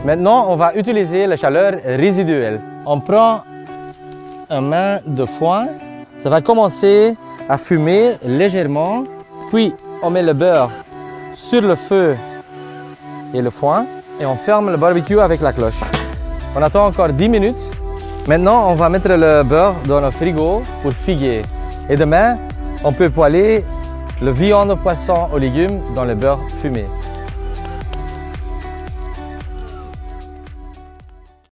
Maintenant, on va utiliser la chaleur résiduelle. On prend un main de foin. Ça va commencer à fumer légèrement. Puis, on met le beurre sur le feu et le foin. Et on ferme le barbecue avec la cloche. On attend encore 10 minutes. Maintenant, on va mettre le beurre dans le frigo pour figuer. Et demain, on peut poêler le viande, poisson aux légumes dans le beurre fumé.